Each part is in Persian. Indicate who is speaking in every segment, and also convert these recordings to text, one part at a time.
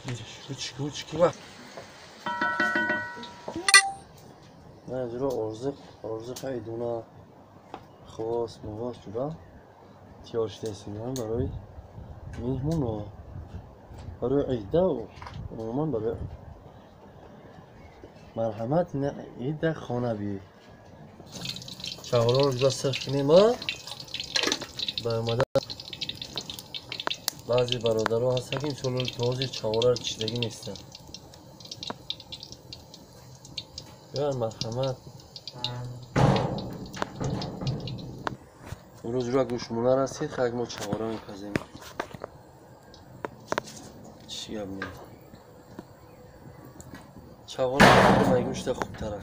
Speaker 1: کوچکی وقت نه جورا ارزق ایدونا خواست مواست جورا تیار شده سیگان برای میهمون و برای عیده و عموما برای مرحمت نه عیده خانه بی چهارا رو جدا صرف کنیم ما به اومده بعضی برادر ها هست که این چلو توازی چهارا رو چیدگی نیستن بیان مرحمت اون روز رو گوشمونه رسید خیلی ما چهارا میپزیم چی هم نیم چهارا میگوشت خوب ترک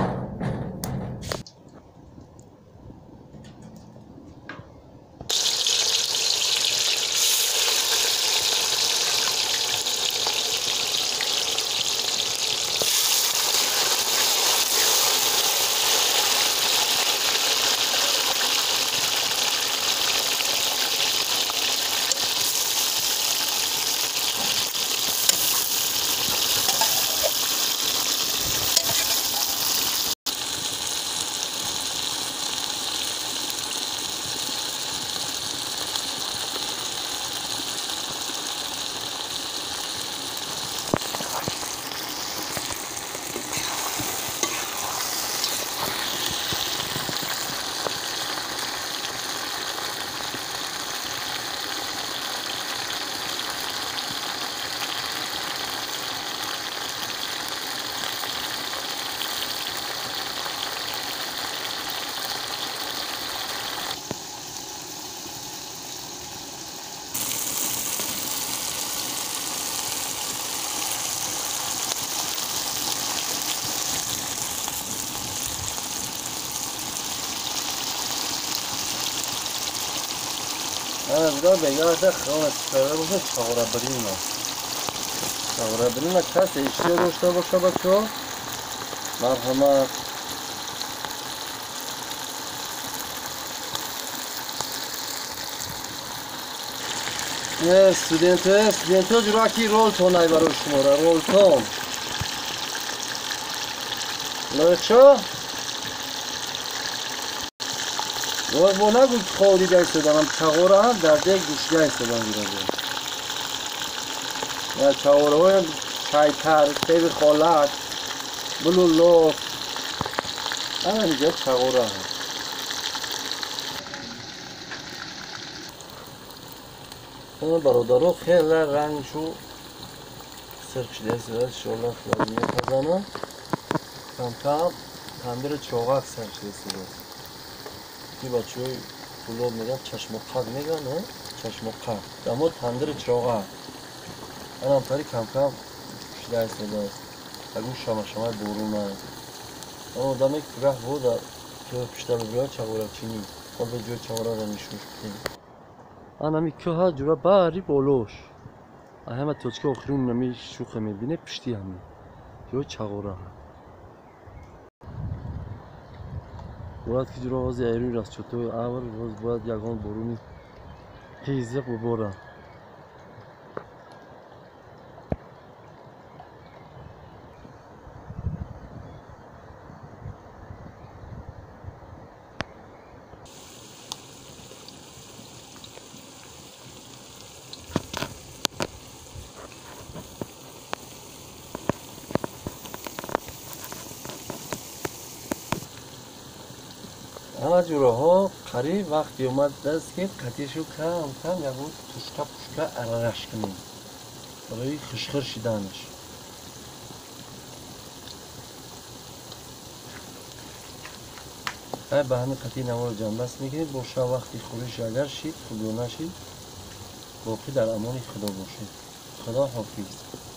Speaker 1: از را به یاد خواهد سره باشه چهارا بریم چهارا بریم کسی اشتیا داشته باشه بچه ها مرحمت استودنت ها جورا که رول تون ای برای شما را رول تون لچه و نگو خواهدی بیستدنم چهارا هم در دیگ گوشگه ایستدن بیرده یا چهارا های چایتر، تیب خالک، بلولوک همه میگه چهارا هم اون برادرها خیلی رنگشو سرخ شده ایستدن شالله خیلی میپزنه کم کم تندر چاقک سرخ شده ایستدن این بچه های فولاد میگن چشم و قد میگن نه؟ چشم و قد اما تندر چاقک این همطوری کم کم شده ایستده است اگه شما بورون نه اما آدمی که ره بود که پشتر بگیره چهارا چینی خود به جور چهارا را میشوش بکنیم این همی که ها جورا باری بولوش همه توچکه آخرون نمی شوخه میبینه پشتی همی جور چهارا هم باید که جورا وازی ایروی راست چطور اول باید یکان برونی خیزق ببارم همه جوره ها قریب وقتی اومد دست که قطیشو کم کم یک بود تشکه پشکه ارارش کنیم برای خشخر شیدنش به همین قطعی نوار جنبست میگیرید باشه وقتی خوریش اگر شید خودو نشید باقی در امان خدا باشید خدا حافظ